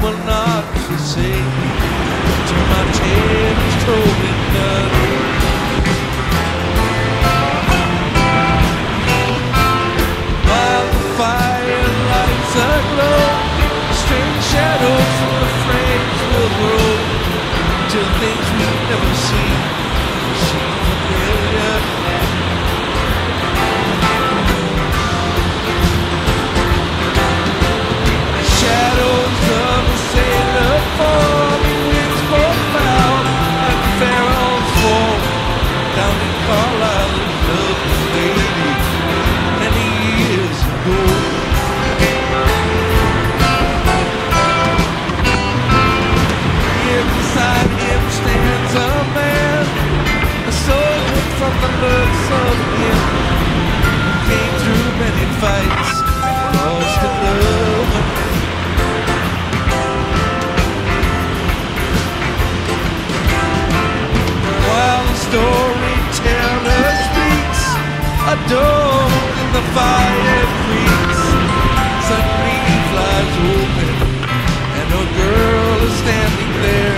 will not forsake till my tale is told and done. While the fire lights aglow, strange shadows from the flames will grow till things we've never seen seem familiar. Shadows of a sailor falling, winds profound and pharaohs fall down in Carlisle and loved the lady many years ago. Beside him stands a man, a soldier from the looks of him, who came through many fights, lost in love. While the storyteller speaks, a door in the fire creaks, suddenly flies open, and a girl is standing there.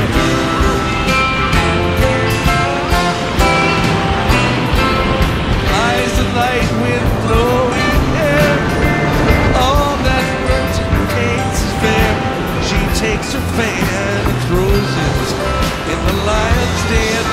Eyes of light with glowing hair, all that burns and paints is fair. She takes her fan and throws it in the lion's den.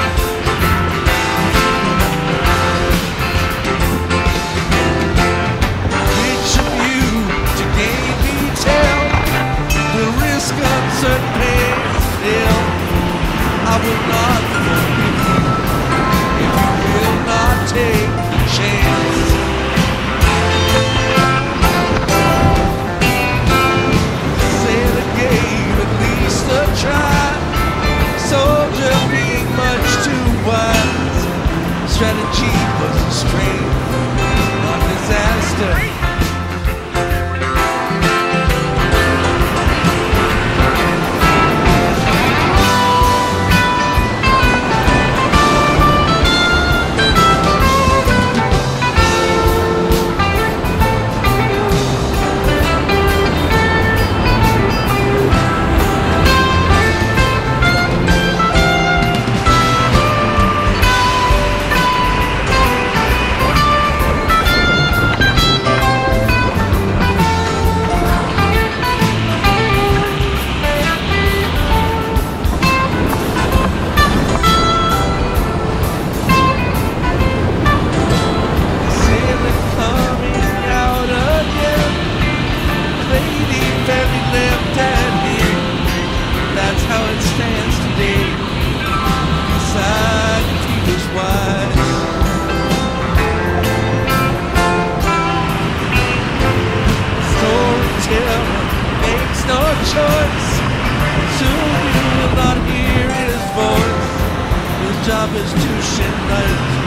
Which of you to gain me tell will risk uncertain pains still? I will not forgive you if you will not take the chance. Sailor gave at least a try, soldier being much too wise. Strategy was a strain, not disaster. Job is to shed light